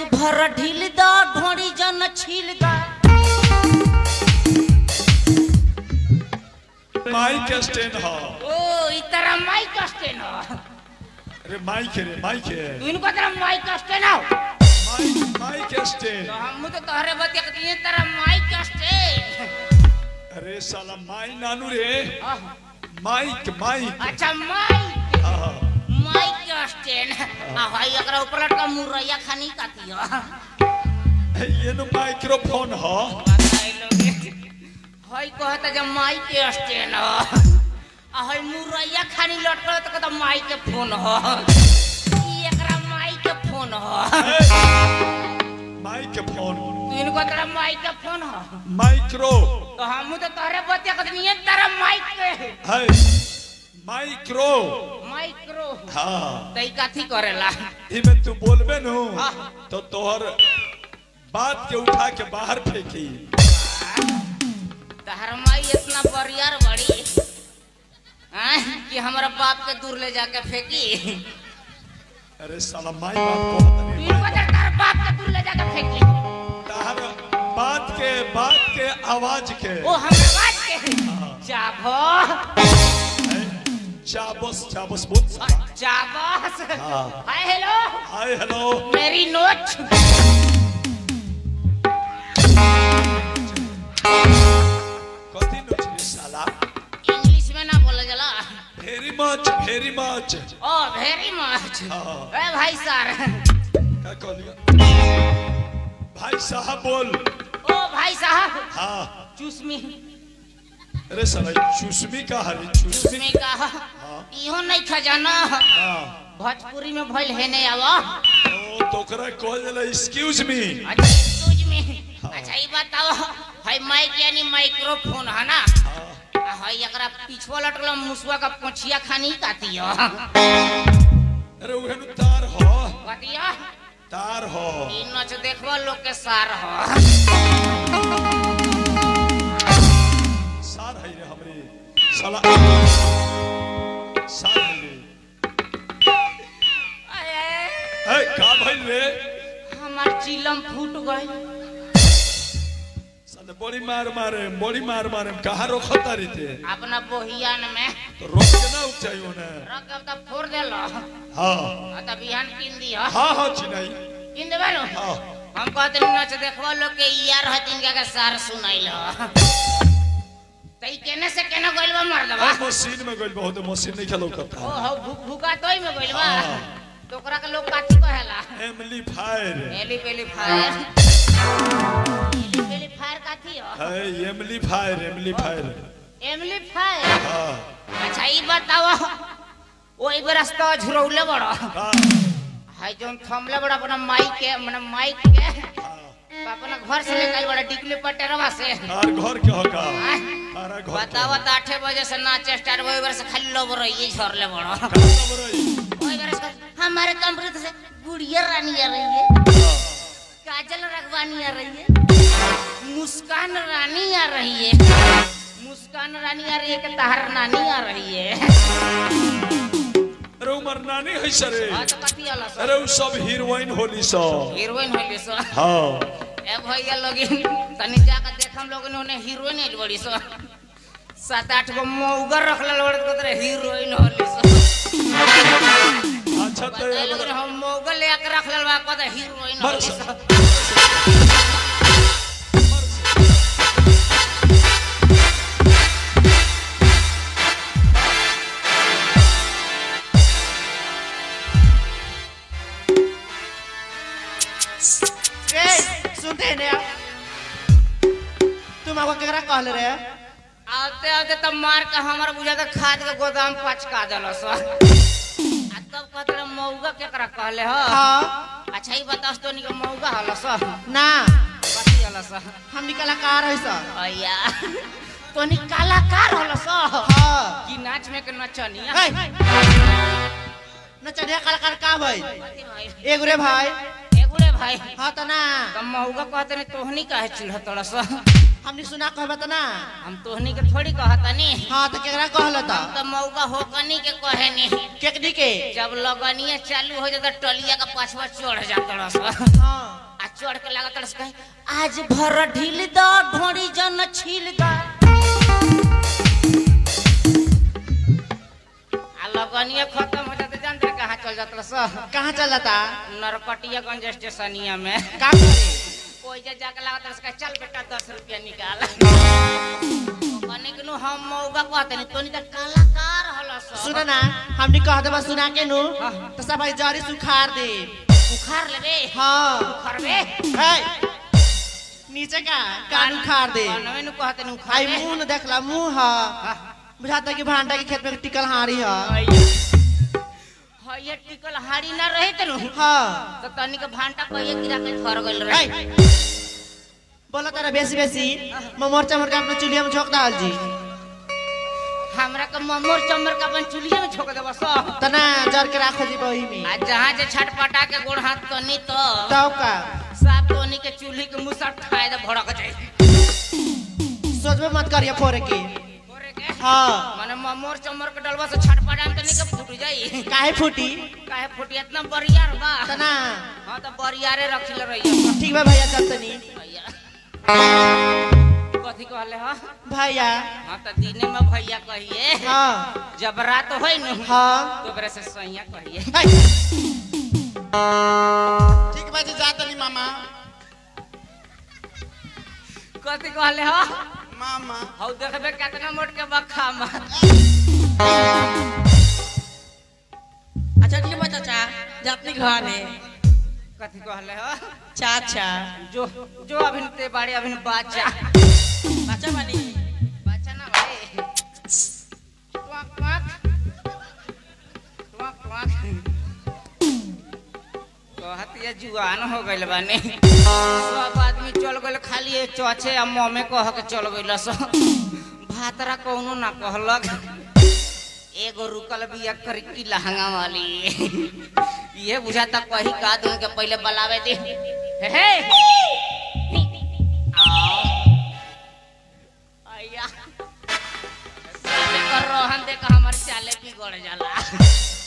भर ढील दा ढोड़ी जन छील दा माइक स्टैंड हो ओ इतरा माइक स्टैंड हो अरे माइक रे माइक है तू इनको तेरा माइक स्टैंड हो माइक स्टैंड तो हम तो तोहरे बतिया के दिए तेरा माइक स्टैंड अरे साला माई नानू रे माइक माइक अच्छा माइक माइक स्टैंड आ भाई एकरा ऊपर लटका मुरैया खानी काती हो ये नो माइक्रोफोन हो भाई कहता जब माइक स्टैंड हो आ भाई मुरैया खानी लटका तो माइक के फोन हो ई एकरा माइक के फोन हो माइक फोन तू इनको तेरा माइक के फोन हो माइक्रो तो हम तो तोहरे बतिया के दिए तेरा माइक के है माइक्रो माइक्रो हाँ तई काथी करेला इमे तू बोलबे नु तो तोहर बात के उठा के बाहर फेंकी तहर माई इतना बरियार बड़ी कि हमारा बाप के दूर ले जाके फेंकी अरे साला माई बाप को इनको तेरा बाप के दूर ले जाके फेंकी तहर बात के आवाज के ओ हम आवाज के जाबो चाबस बोल जाबस हाँ हाय हेलो मेरी नोट कथी नोच रे साला इंग्लिश में ना बोला जला वेरी मच ओ वेरी मच हाँ। ए भाई सर क्या कहलिया भाई साहब बोल ओ भाई साहब हाँ चूसमी अरे साला चुस्मी का हरी चुस्मी चूसमी का इहो नहीं खजाना हाँ भोजपुरी में भइल है नहीं आवा ओ तोकरा कहल जाला एक्सक्यूज मी अच्छा एक्सक्यूज मी अच्छा ये बताओ भाई माइक यानी माइक्रोफोन है ना हाय एकरा पिछवा लटला मुसवा का पोछिया खानी काती हो अरे उहनु तार हो कतिया तार हो ई नच देखवा लोग के सार हो सार है रे हमरे साला सार है रे ए का भइल रे हमार चिलम फूट गई साले बड़ी मार मारे कहां रोखता रही अपना बोहियान में तो रोक के ना उठ जाइयो ना रकब तब फोड़ देलो हां तब बिहान किन दी हो हां चिनाई किन देबे नो हां हम कहते नच देखवा लोग के यार हतिन के सार सुनाइलो तई केने से केने गइलबा मार दबा मशीन में गइल बहुत मशीन नहीं खेलो करता ओ हो भूका तोई में गइलबा तोकरा के लोग काठी कहेला एम्पलीफायर एली पेली फायर काठी हो है एम्पलीफायर एम्पलीफायर हां अच्छा ई बताओ ओई रास्ता झुरौले बड़ा हां हाय जोन थमले बड़ा अपना माइक के अपना घर से लेकर बड़ा डिकले पटेरवा से और घर के होगा सारा घर बताओ तो 8 बजे से नाच स्टार्ट होई बार से खाली लोग रही झरले बड़ा ओई बार से हमारे कमरे से गुड़िया रानी आ रही है काजल रगवानी आ रही है मुस्कान रानी आ रही है मुस्कान रानी आ रही है कि तहर नानी आ रही है अरे उमर नानी है सरे हां तो कथि आला अरे उ सब हीरोइन होली सो हीरोइन होली सो हां ए भैया लोगिन तनी जाके देखम लोगन ओने हीरोइन आइल बड़ी सो 7-8 गो मौगर रखले लड़त को तेरे हीरोइन होली सो अच्छा तो लोगन हम मौगर ले के रखले बा को हीरोइन होली सो सुनते ने तुम आपको केकरा कहले रे आते आते तब मार के हमार बुझा के खाद के गोदाम पचका देलो सो आ तब कहते मौगा केकरा कहले हो हां अच्छा ई बतास तो नि के मौगा हलो सो ना कथि हलो सो हम भी कलाकार है सर भैया तो नि कलाकार हलो सो हां कि नाच में के नचनिया नचनिया कलाकार का भाई कथि भाई एगो रे भाई एगुरे भाई हां त ना तब मौगा कहते ने तोहनी काहे चिल्हतड़ सो हमनी सुना कहबे त ना हम तोहनी के थोड़ी कहतनी हां त केकरा कहल त हम तो मौगा होकनी के कहेनी केकनी के जब लगनिया चालू हो जाता टलिया का पाछवा चढ़ जाता रस हां चढ़ के लागत रस कहे आज भर ढील दो ढोड़ी जन छील दो आ लगनिया खत्म हो जाते जानते कहां चल जात रस कहाँ चल जाता नरकटियागंज स्टेशनिया में का करे कोई जाके लागत रस कहे चल बेटा 10 रुपया निकाल कनिक नु हम मौगा कहते नहीं तोनी त कलाकार हलस सुना ना हमने कह देबा सुना के नु तो सब भाई जरी सुखार दे उखाड़ लेबे हाँ उखाड़बे है नीचे का कान उखाड़ दे बनवे नु कहते नु आई उखाड़बे मुंह न देखला मुंह हा बुझाता कि भांडा के खेत में टिकल हारी हा ये टिकल हाड़ी ना रहे तनु हाँ तो तनी के भांटा कहिए गिरा के थर गइल है रहे बोला तारा बेसी बेसी ममर चमर का अपने चुलिया में झोंक डाल जी हमरा के ममोर चमर का अपन चुलिया में झोक देबस तना जर के राखो जी बही में आ जहां जे छटपटा के गोड़ हाथ कनी तो तब का साफ तोनी के चूल्ही के मुसा ठाए दे भड़क जाई सोचबे मत करिए फोरे के ओरे के हाँ माने ममोर चमर के डलवा से छटपटा तनी के फूट जाई काहे फूटी काहे फूटी इतना बरियार बा तना हां तो बरियारे रखिल रहिए ठीक बा भैया चल तनी भैया कथी कहले ह भैया हां तो दिने में भैया कहिए हाँ जब रात होई न हाँ तो बरे से सैया कहिए है। ठीक बा जी जात नहीं मामा कथी कहले ह मामा हौ देखबे कितना मोट के बखा मार अच्छा ठीक बा चाचा जातनी घर है कथी कहले ह चाचा जो जो अभी ते बाड़े अभी बाचा बच्चा बनी बाचा ना बाड़े क्वाक क्वाक क्वाक क्वाक कहतिया जुआन हो गइल बानी सब आदमी चल गइल खाली एक चोचे आ ममे कह के चल गइल स भातरा कौनो ना कहलक एगो रुकल बिया करकी लहंगा वाली ये बुझाता कही का दूं के पहले बुलावे दे हे आओ आया साले कर रोहन देख हमर चाले बिगड़ जाला